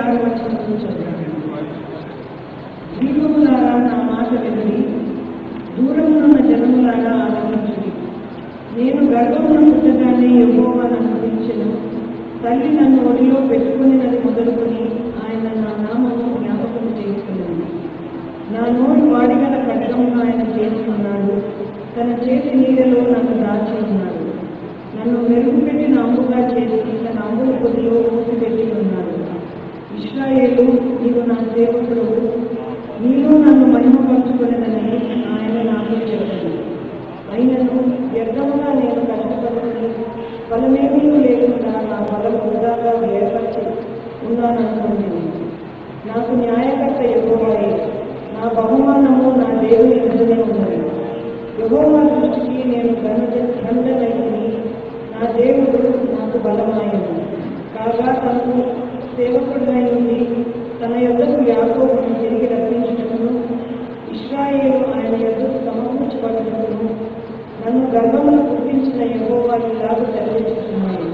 6వ వచనం చదవండి. దీపములారా నా మాట వినండి, దూరమున్న జనములారా ఆలకించుడి. నేను గర్భమున పుట్టగానే యెహోవా నన్ను పిలిచెను. తల్లి నన్ను ఒడిలో పెట్టుకునినది మొదలుకొని ఆయన నా నామము జ్ఞాపకం చేసుకున్నాను. నా నోరు వాడిగల ఖడ్గముగా ఆయన చేసుకున్నాడు. తన చేతి నీడలో నన్ను దాచి ఉన్నాడు. నన్ను మెరుగుపెట్టిన అంబుగా చేసి తన అంబుల పొదిలో మూసిపెట్టి ఉన్నాడు. ఇశ్రాయేలు, నీవు నా సేవకుడు, నీలో నన్ను మహిమపరచుకునేదని ఆయన నాకు చెప్పాడు. అయినను వ్యర్థముగా నేను కష్టపడుతుంది ఫలమేమీ లేకుండా నా బలం వృధాగా ఏర్పరిచి ఉన్నాననుకుంటుంది. నాకు న్యాయకర్త యెహోవాయే, నా బహుమానము నా దేవుని ఎదురునే ఉన్నది. యెహోవా దృష్టికి నేను దండనైతిని, నా దేవుడు నాకు బలమాయను. కాగా తనకు సేవకుడినై ఉండి తన యొద్దకు యాకోబును తిరిగి రప్పించుటకును, ఇశ్రాయేలు ఆయన యొద్దకు సమకూర్చబడుటకును నన్ను గర్భమును పుట్టించిన యెహోవా ఇలాగ సెలవిస్తున్నాడు.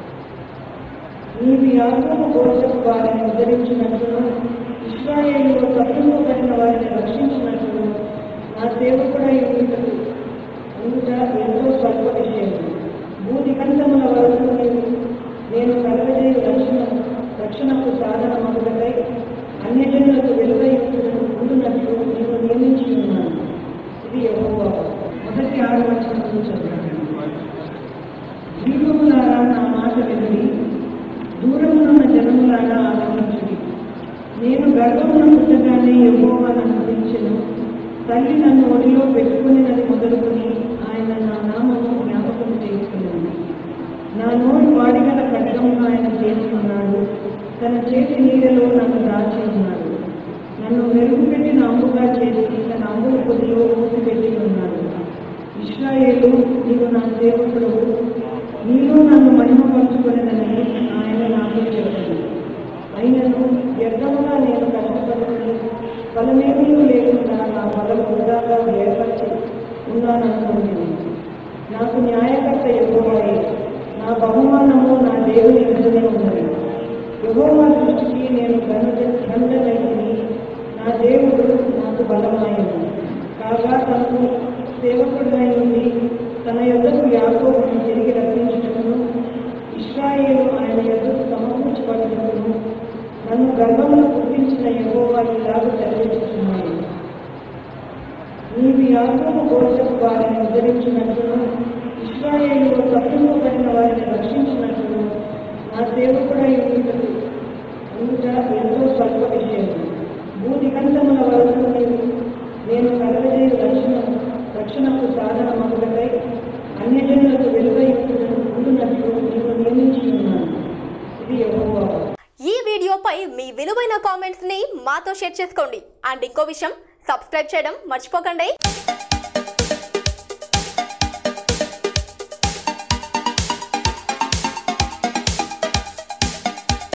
నీవు యాకోబు గోత్రపు వారిని ఉద్ధరించినట్లును, ఇశ్రాయేలులో తప్పులు కలిగిన వారిని రక్షించినట్లును నా సేవకుడై ఉండుట ఎంతో స్వల్ప విషయం. భూదిగంతముల వరకు నేను కలగజేయ రక్షణకు సాధనమగుటకై అన్యజనులకు వెలుగయుక్తులను ఉండునట్లు నేను నియమించి ఉన్నాను. ఇది యెహోవా. మొదటి 6వ వచనం చదవండి. దీపములారా నా మాట వినండి, దూరమున్న జనములారా ఆలకించుడి. నేను గర్భమున పుట్టగానే యెహోవా నన్ను పిలిచెను. తల్లి నన్ను ఒడిలో పెట్టుకునినది మొదలుకొని ఆయన నా నామము జ్ఞాపకం చేసుకున్నాను. నా నోరు వాడిగల ఖడ్గముగా ఆయన చేసుకున్నాడు. తన చేతి నీడలో నన్ను దాచి ఉన్నాడు. నన్ను మెరుగుపెట్టిన అంబుగా చేసి తన అంబుల పొదిలో మూసిపెట్టి ఉన్నాడు. ఇశ్రాయేలు, నీవు నా సేవకుడు, నీలో నన్ను మహిమపరచుకునేదని ఆయన నాకు చెప్పాడు. అయినను వ్యర్థముగా నేను కష్టపడుతుంది ఫలమేమీ లేకుండా నా బలం వృధాగా ఏర్పరిచి ఉన్నాననుకుంటుంది. నాకు న్యాయకర్త యెహోవాయే, నా బహుమానము నా దేవుని ఎదురునే ఉన్నది. యెహోవా దృష్టికి నేను దండనైతిని, నా దేవుడు నాకు బలమాయను. కాగా తనకు సేవకుడినై ఉండి తన యొద్దకు యాకోబును తిరిగి రప్పించుటకును, ఇశ్రాయేలు ఆయన యొద్దకు సమకూర్చబడుటకును నన్ను గర్భమును పుట్టించిన యెహోవా ఇలాగ సెలవిస్తున్నాడు. నీవు యాకోబు గోత్రపు వారిని ఉద్ధరించినట్లును, ఇశ్రాయేలులో తప్పులు కలిగిన వారిని రక్షించినట్లును నా సేవకుడై ఉండుట ఎంతో స్వల్ప విషయం. భూదిగంతముల వరకు నేను కలగజేయ రక్షణకు సాధనమగుటకై అన్యజనులకు వెలుగయుక్తులను ఉండునట్లు నేను నియమించి ఉన్నాను. ఇది యెహోవా. ఈ వీడియోపై మీ విలువైన కామెంట్స్ ని మాతో షేర్ చేసుకోండి. అండ్ ఇంకో విషయం, సబ్స్క్రైబ్ చేయడం మర్చిపోకండి.